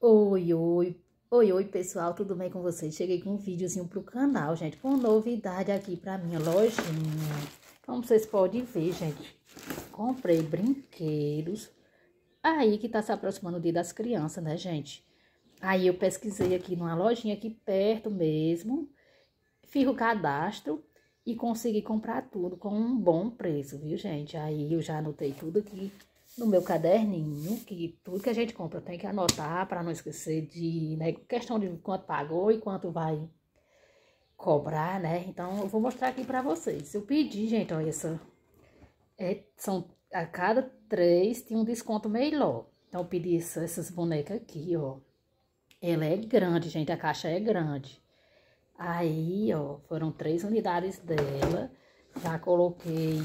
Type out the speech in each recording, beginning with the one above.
Oi, oi, oi, pessoal, tudo bem com vocês? Cheguei com um videozinho pro canal, gente, com novidade aqui pra minha lojinha. Como vocês podem ver, gente, comprei brinquedos. Aí que tá se aproximando o Dia das Crianças, né, gente? Aí eu pesquisei aqui numa lojinha aqui perto mesmo, fiz o cadastro e consegui comprar tudo com um bom preço, viu, gente? Aí eu já anotei tudo aqui no meu caderninho, que tudo que a gente compra tem que anotar para não esquecer de, né, questão de quanto pagou e quanto vai cobrar, né? Então eu vou mostrar aqui para vocês. Eu pedi, gente, ó, são a cada 3 tem um desconto melhor. Então eu pedi essas bonecas aqui, ó. Ela é grande, gente, a caixa é grande. Aí, ó, foram 3 unidades dela. Já coloquei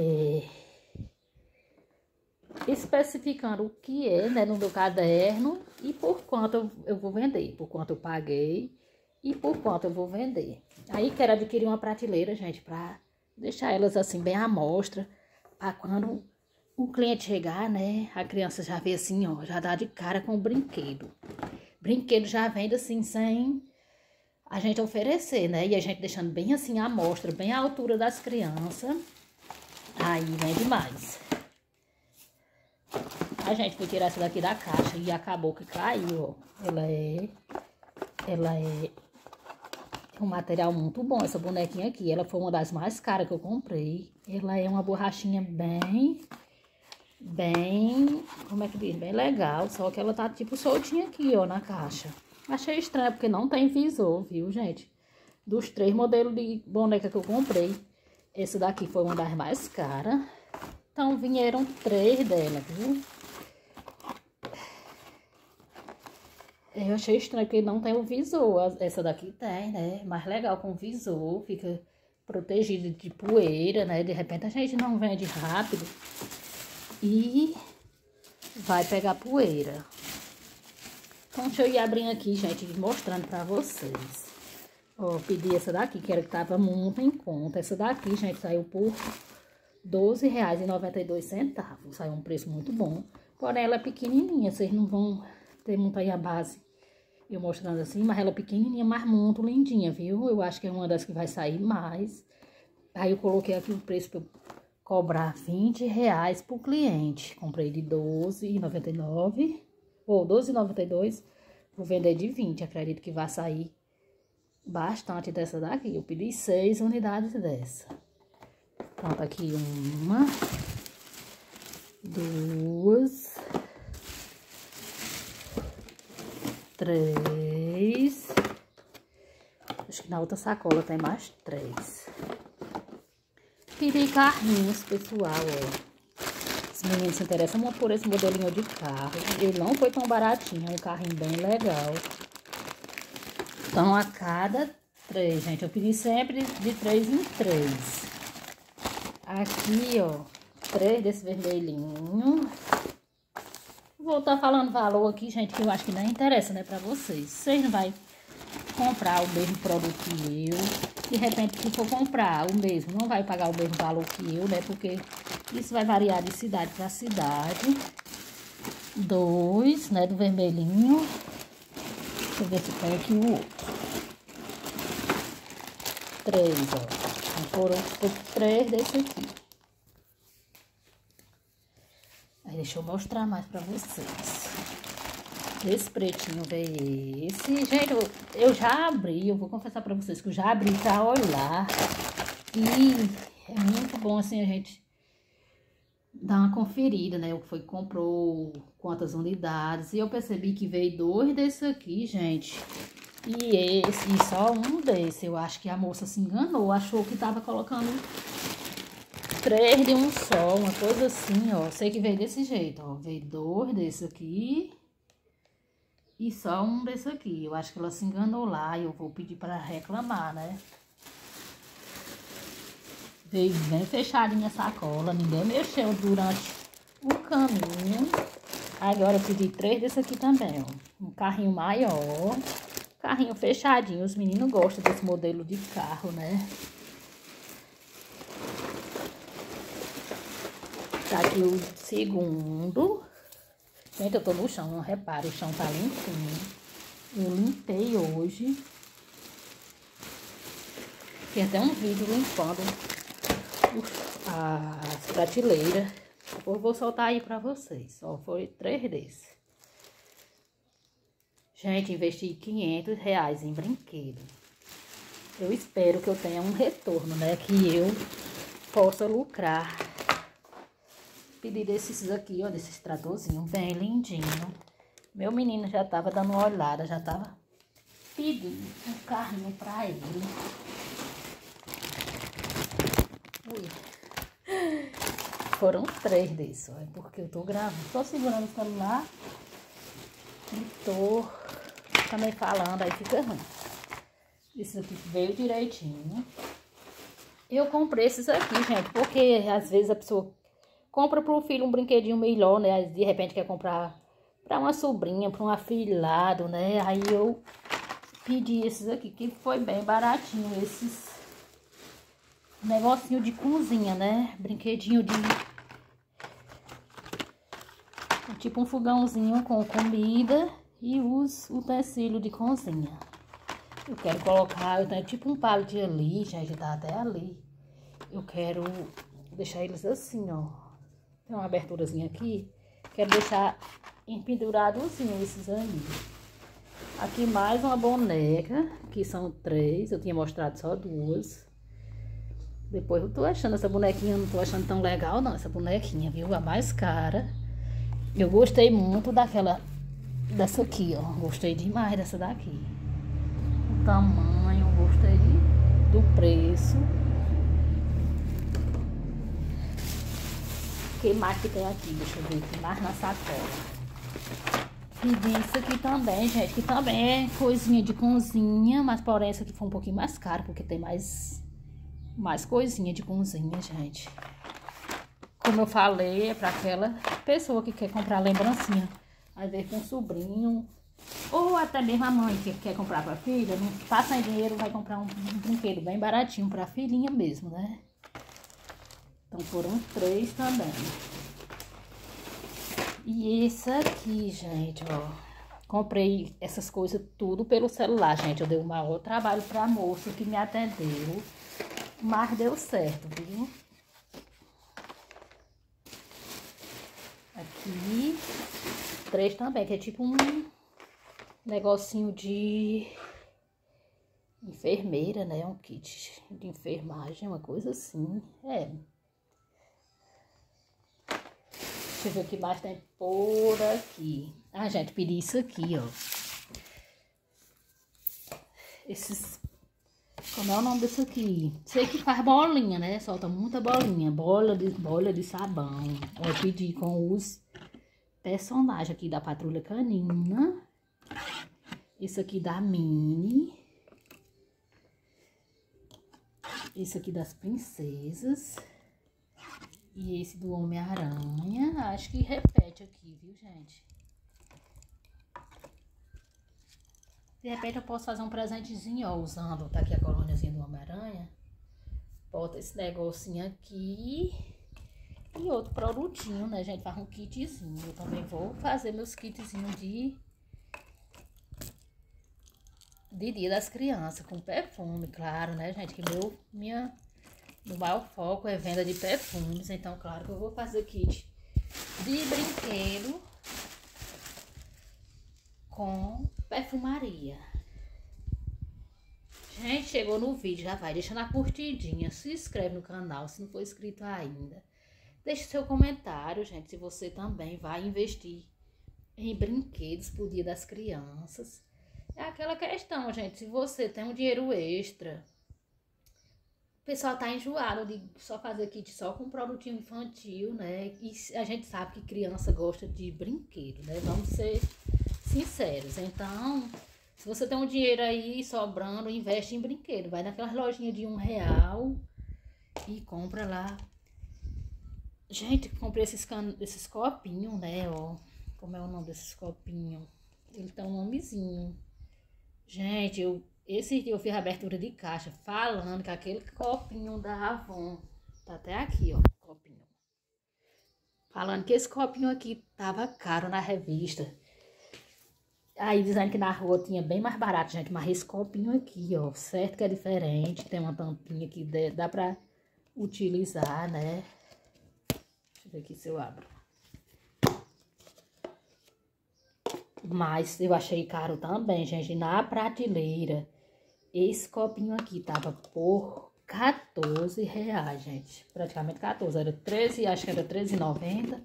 especificando o que é, né, no meu caderno e por quanto eu vou vender, por quanto eu paguei e por quanto eu vou vender. Aí quero adquirir uma prateleira, gente, para deixar elas assim bem à mostra, para quando o cliente chegar, né, a criança já vê assim, ó, já dá de cara com o brinquedo. Brinquedo já vende assim sem a gente oferecer, né, e a gente deixando bem assim à mostra, bem à altura das crianças, aí vende mais. A gente foi tirar essa daqui da caixa e acabou que caiu, ó. Ela é um material muito bom, essa bonequinha aqui. Ela foi uma das mais caras que eu comprei. Ela é uma borrachinha como é que diz? Bem legal, só que ela tá tipo soltinha aqui, ó, na caixa. Achei estranho porque não tem visor, viu, gente? Dos 3 modelos de boneca que eu comprei, esse daqui foi uma das mais caras. Então vieram 3 dela, viu? Eu achei estranho que não tem o visor. Essa daqui tem, né? Mais legal com visor, fica protegido de poeira, né? De repente a gente não vende rápido e vai pegar poeira. Então deixa eu ir abrindo aqui, gente, mostrando pra vocês. Ó, pedi essa daqui, que era que tava muito em conta. Essa daqui, gente, saiu por R$12,92. Saiu um preço muito bom. Porém, ela é pequenininha, vocês não vão ter muito aí a base eu mostrando assim, mas ela é pequenininha, mas muito lindinha, viu? Eu acho que é uma das que vai sair mais. Aí eu coloquei aqui o preço para eu cobrar R$20 pro cliente. Comprei de R$12,99 ou R$12,92. Vou vender de 20, acredito que vai sair bastante dessa daqui. Eu pedi 6 unidades dessa. Pronto, aqui 1, 2, 3. Acho que na outra sacola tem mais 3. Pedi carrinhos, pessoal, ó. Os meninos se interessam muito por esse modelinho de carro. Ele não foi tão baratinho, é um carrinho bem legal. Então, a cada 3, gente, eu pedi sempre de 3 em 3. Aqui, ó, 3 desse vermelhinho. Vou estar falando valor aqui, gente, que eu acho que nem interessa, né, pra vocês. Vocês não vai comprar o mesmo produto que eu. De repente, se for comprar o mesmo, não vai pagar o mesmo valor que eu, né, porque isso vai variar de cidade pra cidade. 2, né, do vermelhinho. Deixa eu ver se tem aqui o outro. 3, ó. Então, foram 3 desse aqui. Aí, deixa eu mostrar mais pra vocês. Esse pretinho veio esse. Gente, eu já abri, eu vou confessar pra vocês que eu já abri pra olhar. E é muito bom, assim, a gente dar uma conferida, né? O que foi que comprou, quantas unidades. E eu percebi que veio 2 desse aqui, gente. E só um desse. Eu acho que a moça se enganou, achou que tava colocando 3 de um só, uma coisa assim, ó. Sei que veio desse jeito, ó. Veio 2 desse aqui e só um desse aqui. Eu acho que ela se enganou lá e eu vou pedir para reclamar, né? Veio bem fechadinha a sacola, ninguém mexeu durante o caminho. Agora eu pedi 3 desse aqui também, ó. Um carrinho maior, carrinho fechadinho. Os meninos gostam desse modelo de carro, né? Tá aqui o segundo. Gente, eu tô no chão, não repara, o chão tá limpinho. Eu limpei hoje. Tem até um vídeo limpando as prateleiras. Depois eu vou soltar aí pra vocês. Só foi 3 desses. Gente, investi R$ 500 em brinquedo. Eu espero que eu tenha um retorno, né? Que eu possa lucrar. Pedi desses aqui, ó, desses tratorzinhos bem lindinho. Meu menino já tava dando uma olhada, já tava pedindo um carrinho pra ele. Ui. Foram 3 desses, ó, porque eu tô gravando. Tô segurando o celular e tô também falando, aí fica ruim. Esse aqui veio direitinho. Eu comprei esses aqui, gente, porque às vezes a pessoa compra pro filho um brinquedinho melhor, né? Aí, de repente quer comprar pra uma sobrinha, pra um afilhado, né? Aí eu pedi esses aqui, que foi bem baratinho, esses negocinho de cozinha, né? Brinquedinho de... tipo um fogãozinho com comida e os utensílios de cozinha. Eu quero colocar, eu tenho tipo um pallet ali, gente, tá até ali. Eu quero deixar eles assim, ó. Tem uma aberturazinha aqui. Quero deixar empenduradozinho esses aí. Aqui mais uma boneca, que são 3. Eu tinha mostrado só 2. Depois eu tô achando essa bonequinha, não tô achando tão legal não, essa bonequinha, viu? A mais cara. Eu gostei muito dessa aqui, ó. Gostei demais dessa daqui. O tamanho, gostei do preço. O que mais que tem aqui? Deixa eu ver aqui mais na sacola. Pedi isso aqui também, gente, que também é coisinha de cozinha, mas porém essa aqui foi um pouquinho mais caro, porque tem mais coisinha de cozinha, gente. Como eu falei, é para aquela pessoa que quer comprar lembrancinha, às vezes com um sobrinho, ou até mesmo a mãe que quer comprar para a filha, não passa em dinheiro, vai comprar um brinquedo bem baratinho para a filhinha mesmo, né? Então foram 3 também. E esse aqui, gente, ó. Comprei essas coisas tudo pelo celular, gente. Eu dei o maior trabalho pra moça que me atendeu. Mas deu certo, viu? Aqui. 3 também, que é tipo um negocinho de enfermeira, né? Um kit de enfermagem, uma coisa assim. É. Deixa eu ver o que mais tem por aqui. Ah, gente, pedi isso aqui, ó. Esses... como é o nome desse aqui? Sei que faz bolinha, né? Solta muita bolinha. Bola de sabão. Eu pedi com os personagens aqui da Patrulha Canina. Esse aqui da Minnie. Esse aqui das princesas. E esse do Homem-Aranha. Acho que repete aqui, viu, gente? De repente eu posso fazer um presentezinho, ó, usando, tá aqui a colôniazinha do Homem-Aranha. Bota esse negocinho aqui. E outro produtinho, né, gente? Faz um kitzinho. Eu também vou fazer meus kitzinhos de Dia das Crianças, com perfume, claro, né, gente? Que meu maior foco é venda de perfumes. Então, claro que eu vou fazer kit de brinquedo com perfumaria. Gente, chegou no vídeo, já vai deixando a curtidinha, se inscreve no canal se não for inscrito ainda. Deixe seu comentário, gente, se você também vai investir em brinquedos pro Dia das Crianças. É aquela questão, gente, se você tem um dinheiro extra, o pessoal tá enjoado de só fazer kit só com produtinho infantil, né? E a gente sabe que criança gosta de brinquedo, né? Vamos ser sinceros. Então, se você tem um dinheiro aí sobrando, investe em brinquedo. Vai naquelas lojinhas de R$1 e compra lá. Gente, comprei esses copinhos, né? Ó, como é o nome desses copinhos? Ele tem um nomezinho. Gente, esse dia eu fiz a abertura de caixa falando que aquele copinho da Avon, tá até aqui, ó, copinho. falando que esse copinho aqui tava caro na revista. Aí dizendo que na rua tinha bem mais barato, gente. Mas esse copinho aqui, ó, certo que é diferente. Tem uma tampinha que dá pra utilizar, né? Deixa eu ver aqui se eu abro. Mas eu achei caro também, gente. Na prateleira, esse copinho aqui tava por R$14, gente. Praticamente 14. Era 13, acho que era R$13,90.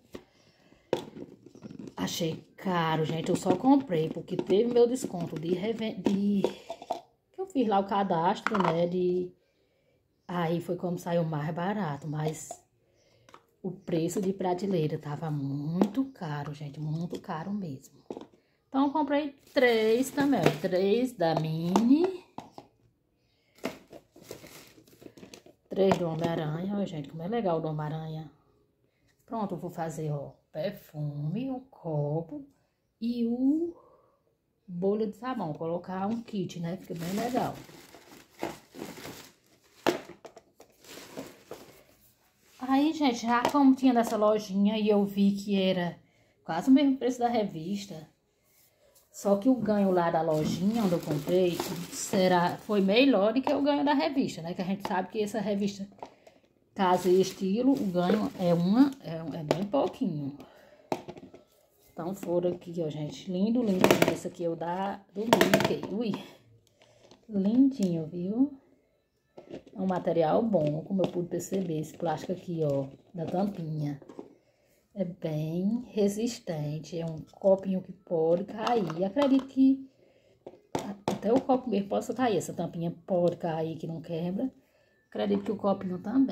Achei caro, gente. Eu só comprei porque teve meu desconto que eu fiz lá o cadastro, né? Aí foi como saiu mais barato, mas o preço de prateleira tava muito caro, gente. Muito caro mesmo. Então, eu comprei 3 também, ó. 3 da Mini. 3 do Homem-Aranha. Olha, gente, como é legal o do Homem-Aranha. Pronto, eu vou fazer, ó, perfume, o copo e o bolha de sabão. Colocar um kit, né? Fica bem legal. Aí, gente, já como tinha nessa lojinha e eu vi que era quase o mesmo preço da revista. Só que o ganho lá da lojinha onde eu comprei foi melhor do que o ganho da revista, né? Que a gente sabe que essa revista Casa e Estilo, o ganho é bem pouquinho. Então foram aqui, ó, gente. Lindo, lindo. Esse aqui é o do Mickey. Ui, lindinho, viu? É um material bom, como eu pude perceber. Esse plástico aqui, ó, da tampinha. É bem resistente, é um copinho que pode cair. Acredito que até o copo mesmo possa cair. Essa tampinha pode cair, que não quebra. Acredito que o copinho também.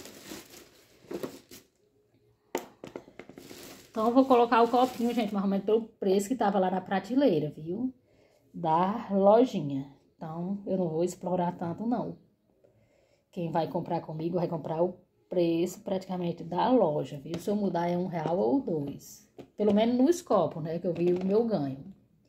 Então, eu vou colocar o copinho, gente, mais ou menos pelo preço que tava lá na prateleira, viu? Da lojinha. Então, eu não vou explorar tanto, não. Quem vai comprar comigo vai comprar o preço praticamente da loja, viu? Se eu mudar é R$1 ou R$2. Pelo menos nos copos, né? Que eu vi o meu ganho.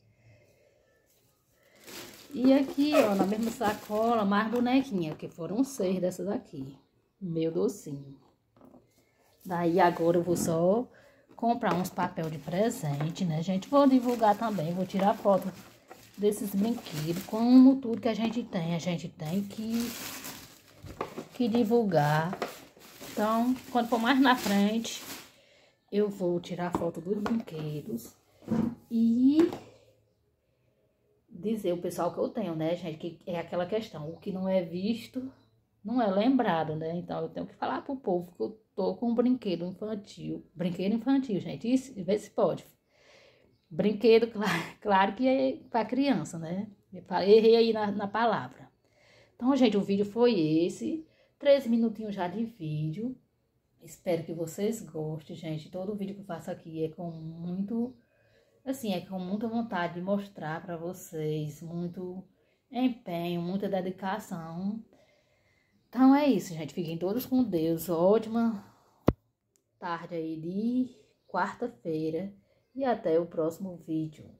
E aqui, ó, na mesma sacola, mais bonequinha, que foram 6 dessas aqui. Meu docinho. Daí agora eu vou só comprar uns papel de presente, né, gente? Vou divulgar também, vou tirar foto desses brinquedos. Como tudo que a gente tem que divulgar. Então, quando for mais na frente, eu vou tirar foto dos brinquedos e dizer o pessoal que eu tenho, né, gente? Que é aquela questão, o que não é visto não é lembrado, né? Então, eu tenho que falar pro povo que eu tô com um brinquedo infantil. Brinquedo infantil, gente. Isso, vê se pode. Brinquedo, claro que é pra criança, né? Errei aí na palavra. Então, gente, o vídeo foi esse. 13 minutinhos já de vídeo. Espero que vocês gostem, gente. Todo vídeo que eu faço aqui é com muito... Assim, é com muita vontade de mostrar pra vocês. Muito empenho, muita dedicação. Então, é isso, gente. Fiquem todos com Deus. Ótima tarde aí de quarta-feira. E até o próximo vídeo.